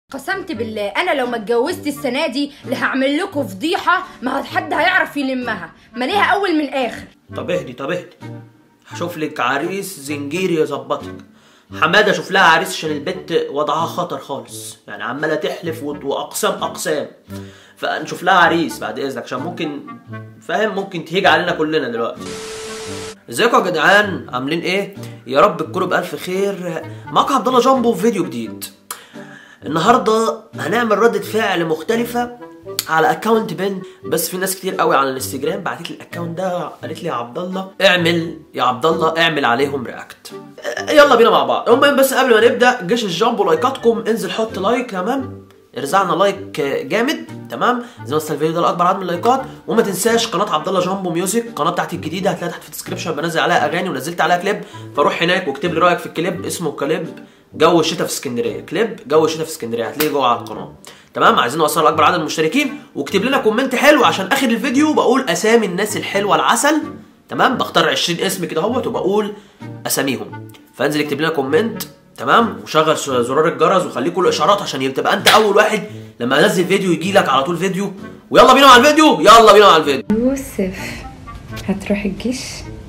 قسمت بالله انا لو ما اتجوزت السنه دي لا هعمل لكم فضيحه ما حد هيعرف يلمها، ما ليها اول من اخر. طب اهدي هشوف لك عريس زنجيري يظبطك. حماده شوف لها عريس عشان البت وضعها خطر خالص، يعني عماله تحلف واقسام، فنشوف لها عريس بعد اذنك عشان ممكن تهيج علينا كلنا دلوقتي. ازيكم يا جدعان، عاملين ايه؟ يا رب تكونوا بالف خير. معاكم عبد الله جامبو في فيديو جديد. النهارده هنعمل ردة فعل مختلفة على اكونت بنت، بس في ناس كتير قوي على الانستجرام بعتت لي الاكونت ده، قالت لي يا عبد الله اعمل عليهم رياكت. يلا بينا مع بعض. المهم بس قبل ما نبدا، جيش الجامبو لايكاتكم، انزل حط لايك، تمام؟ ارزعنا لايك جامد، تمام؟ زي ما وصل الفيديو ده لاكبر عدد من اللايكات. وما تنساش قناه عبد الله جامبو ميوزك، القناه بتاعتي الجديده هتلاقيها تحت في الديسكربشن، بنزل عليها اغاني ونزلت عليها كليب، فروح هناك واكتب لي رايك في الكليب. اسمه كليب جو الشتاء في اسكندريه، كليب جو الشتاء في اسكندريه، هتلاقيه جوه على القناه، تمام؟ عايزين نوصل لاكبر عدد من المشتركين، واكتب لنا كومنت حلو عشان اخر الفيديو بقول اسامي الناس الحلوه العسل، تمام؟ بختار 20 اسم كده اهوت وبقول اساميهم، فانزل اكتب لنا كومنت، تمام؟ وشغل زرار الجرس وخليه كله اشعارات عشان تبقى انت اول واحد لما انزل فيديو يجي لك على طول فيديو. ويلا بينا مع الفيديو، يوسف، هتروح الجيش؟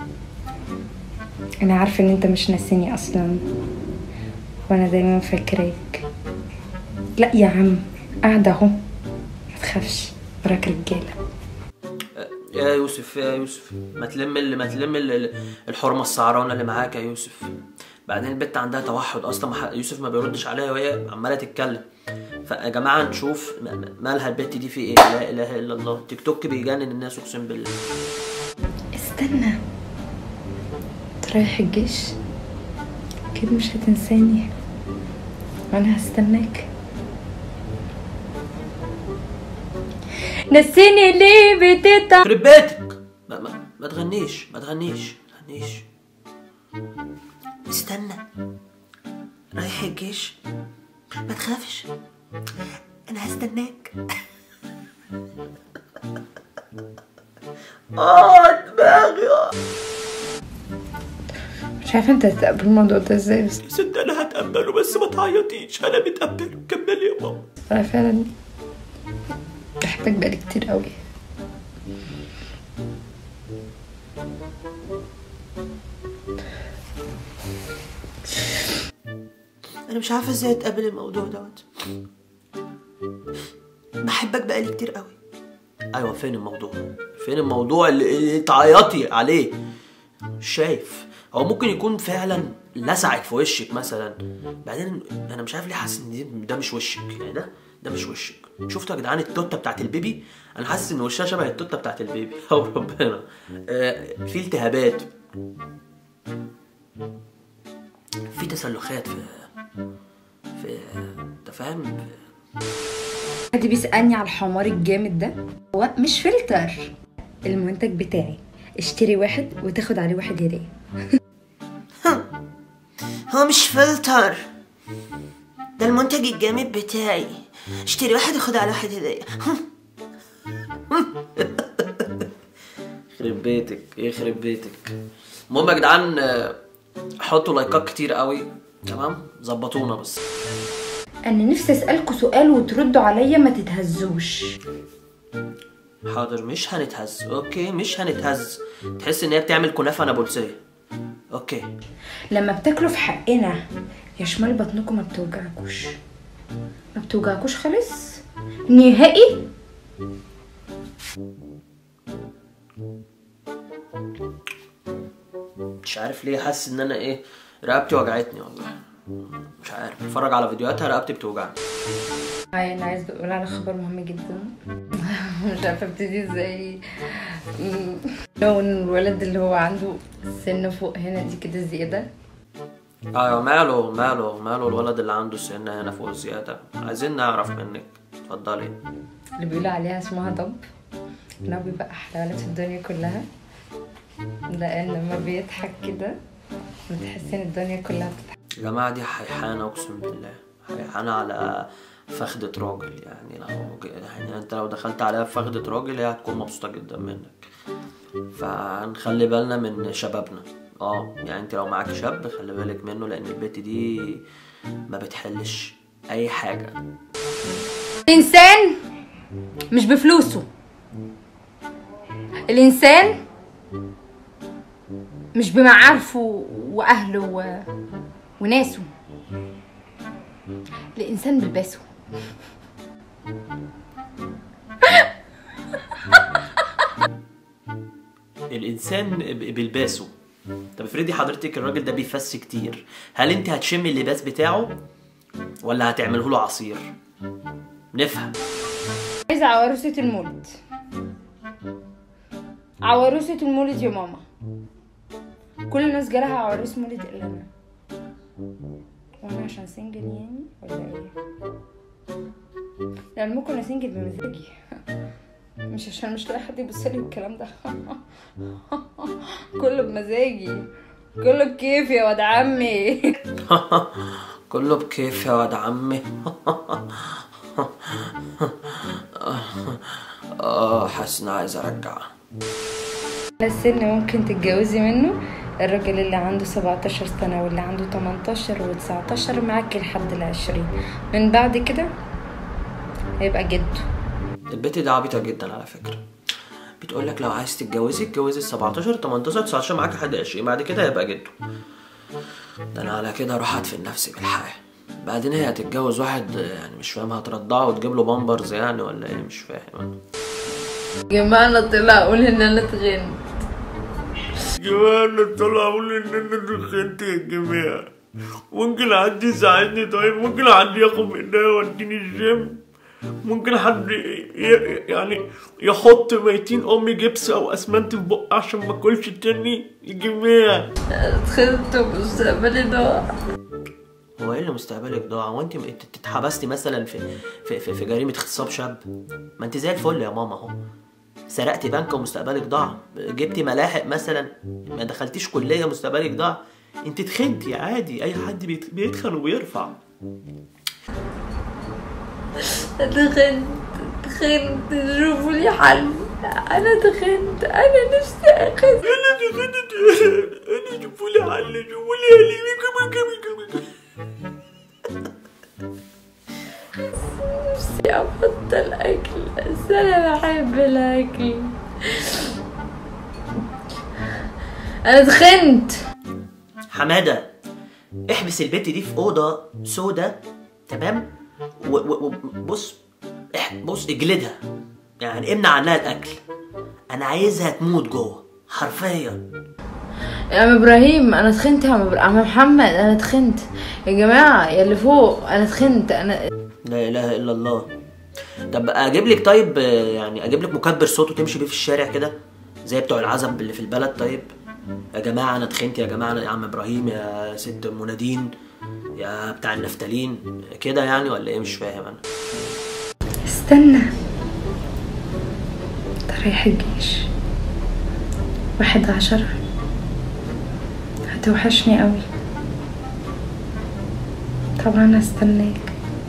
انا عارفه ان انت مش ناسيني اصلا، وانا دايما فاكراك. لا يا عم، قاعده اهو، متخافش، وراك رجاله. يا يوسف ما تلم الحرمه السعرانه اللي معاك يا يوسف. بعدين البت عندها توحد اصلا، يوسف ما بيردش عليها وهي عماله تتكلم. فيا جماعه نشوف مالها البت دي، في ايه؟ لا اله الا الله، تيك توك بيجنن الناس اقسم بالله. استنى، انت رايح الجيش؟ اكيد مش هتنساني، وانا هستناك. نسيني ليه بتتعب؟ يخرب بيتك، ما تغنيش. استنى، رايح الجيش؟ ما تخافش، انا هستناك. دماغي. مش عارفه انت هتتقبل الموضوع ده ازاي، بس صدق انا هتقبله، بس ما تعيطيش، انا متقبله. كملي يا ماما. انا فعلا بحبك بقالي كتير قوي. انا مش عارفه ازاي اتقبل الموضوع دوت. بحبك بقالي كتير قوي. ايوه، فين الموضوع اللي تعيطي عليه؟ مش شايف. هو ممكن يكون فعلا لسعك في وشك مثلا، بعدين انا مش عارف ليه حاسس ان ده مش وشك، يعني ده مش وشك. شفتوا يا جدعان التوته بتاعت البيبي؟ انا حاسس ان وشها شبه التوته بتاعت البيبي. او ربنا. في التهابات، في تسلخات، في انت فاهم. حد بيسألني على الحمار الجامد ده؟ هو مش فلتر، المنتج بتاعي، اشتري واحد وتاخد عليه واحد هدية. هو مش فلتر، ده المنتج الجامد بتاعي، اشتري واحد وخد على واحد هدية. يخرب بيتك. المهم يا جدعان، حطوا لايكات كتير قوي، تمام؟ ظبطونا بس. انا نفسي اسالكوا سؤال وتردوا عليا، ما تتهزوش. حاضر، مش هنتهز. اوكي، مش هنتهز. تحس ان هي بتعمل كنافه نابلسيه. اوكي. لما بتاكلوا في حقنا يا شمال بطنكم ما بتوجعكوش خالص نهائي؟ مش عارف ليه حاسس ان انا رقبتي وجعتني والله. مش عارف، اتفرج على فيديوهاتها رقبتي بتوجعني. انا عايزه اقول على خبر مهم جدا. مش عارفه ابتدي ازاي. لو الولد اللي هو عنده سن فوق هنا دي كده زياده. ايوه، ماله الولد اللي عنده سن هنا فوق زياده؟ عايزين نعرف منك، اتفضلي. اللي بيقولوا عليها اسمها ضب، انه بيبقى احلى ولد في الدنيا كلها، لان لما بيضحك كده بتحسي ان الدنيا كلها بتضحك. يا جماعه دي حيحانه اقسم بالله، حيحانه على فخدة راجل. يعني انت لو دخلت عليها في فخدة راجل هي هتكون مبسوطه جدا منك. فنخلي بالنا من شبابنا. يعني انت لو معاك شاب خلي بالك منه، لان البت دي ما بتحلش اي حاجه. الانسان مش بفلوسه، الانسان مش بمعارفه واهله وناسه، الانسان بلباسه. الانسان بلباسه. طب افرضي حضرتك الراجل ده بيفس كتير، هل انت هتشمي اللباس بتاعه ولا هتعمله له عصير؟ نفهم. عايزه عروسة المولد، عروسة المولد يا ماما. كل الناس جالها عروس مولد الا انا. وانا عشان سنجل يعني ولا ايه؟ يعني ممكن انا سنجل بمزاجي، مش عشان مش لاقي حد يبص لي الكلام ده. كله بمزاجي، كله بكيف يا واد عمي. كله بكيف يا واد عمي. حاسس اني عايز ارجع. السن ممكن تتجوزي منه الراجل اللي عنده 17 سنة واللي عنده 18 و19 معاكي لحد ال20. من بعد كده هيبقى جده. البت دي عبيطة جدا على فكرة. بتقولك لو عايز تتجوزي اتجوزي 17 18 19 معاك لحد 20، بعد كده هيبقى جده. ده انا على كده اروح ادفن نفسي بالحياة. بعدين هي هتتجوز واحد يعني مش فاهم، هترضعه وتجيب له بامبرز يعني ولا ايه؟ مش فاهم انا. يا جماعة انا طلع اقول ان انا اتغنت. يا جماعة انا طلع اقول ان انا اتغنت يا جماعة. ممكن حد يساعدني؟ طيب ممكن حد ياخد مني يوديني الجيم؟ ممكن حد يعني يحط ميتين امي جبس او اسمنت في بقى عشان ما اكلش تاني يا جماعة؟ اتخنت ومستقبلي ضاع. هو ايه اللي مستقبلك ضاع؟ هو انت اتحبستي مثلا في جريمة اغتصاب شاب؟ ما انت زي الفل يا ماما اهو. سرقتي بنك ومستقبلك ضاع، جبتي ملاحق مثلا، ما دخلتيش كلية مستقبلك ضاع. انت اتخنتي عادي، اي حد بيتخن وبيرفع. اتخنت شوفوا لي حل. انا اتخنت، انا نفسي اخس. انا شوفوا لي حل، شوفوا لي حل. نفسي ابطل اكل بس انا بحب الاكل. انا اتخنت. حمادة احبس البت دي في اوضه سودا، تمام؟ وبص بص اجلدها، يعني امنع عنها الاكل. انا عايزها تموت جوه حرفيا. يا عم ابراهيم انا اتخنت، يا عم محمد انا اتخنت، يا جماعه يا اللي فوق انا اتخنت. انا لا اله الا الله. طب اجيب لك، طيب يعني اجيب لك مكبر صوت وتمشي بيه في الشارع كده زي بتوع العزب اللي في البلد؟ طيب يا جماعه انا اتخنت، يا جماعه يا عم ابراهيم، يا ست منادين، يا بتاع النفتالين كده يعني ولا ايه؟ مش فاهم انا. استنى، رايح الجيش 11 هتوحشني قوي. طبعا هستناك،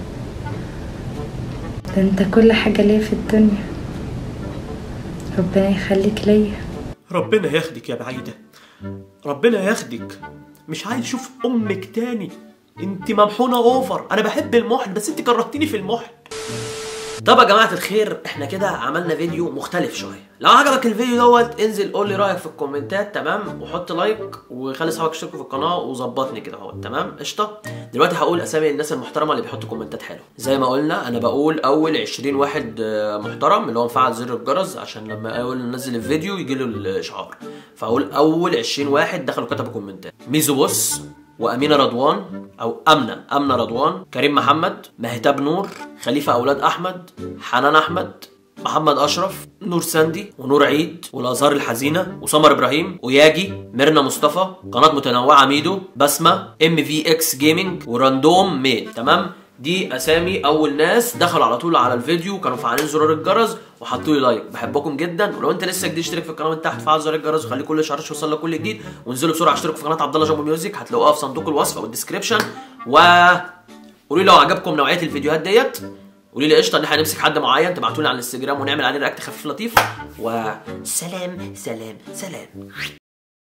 ده انت كل حاجة ليا في الدنيا. ربنا يخليك ليا. ربنا ياخدك يا بعيدة، ربنا ياخدك. مش عايز اشوف امك تاني، انت ممحونة اوفر. انا بحب المحن بس انت كرهتيني في المحن. طب يا جماعة الخير، احنا كده عملنا فيديو مختلف شوية. لو عجبك الفيديو دوت انزل قول لي رأيك في الكومنتات، تمام؟ وحط لايك وخلي اصحابك يشتركوا في القناة وظبطني كده اهو، تمام؟ قشطة. دلوقتي هقول اسامي الناس المحترمة اللي بيحطوا كومنتات حلوة. زي ما قلنا انا بقول اول 20 واحد محترم اللي هو مفعل زر الجرس عشان لما اقول ننزل الفيديو يجي له الاشعار. فاقول اول 20 واحد دخلوا كتبوا كومنتات: ميزو بوس، وأمينة رضوان أو أمنة رضوان، كريم محمد، مهتاب نور، خليفة أولاد أحمد، حنان أحمد، محمد أشرف، نور ساندي، ونور عيد، والأزهار الحزينة، وسمر إبراهيم، وياجي، ميرنا مصطفى، قناة متنوعة ميدو، بسمة، MVX جيمنج، وراندوم ميل، تمام؟ دي اسامي اول ناس دخلوا على طول على الفيديو وكانوا فعالين زرار الجرس وحطوا لي لايك. بحبكم جدا، ولو انت لسه جديد اشترك في القناه من تحت، فعل زر الجرس وخلي كل شهر يوصل لك كل جديد. وانزلوا بسرعه اشتركوا في قناه عبد الله جامبو ميوزك، هتلاقوها في صندوق الوصف او الديسكربشن. قولوا لي لو عجبكم نوعيه الفيديوهات ديت، قولوا لي قشطه ان احنا نمسك حد معين تبعتوا لي على الانستجرام ونعمل عليه رياكت خفيف لطيف. وسلام سلام سلام.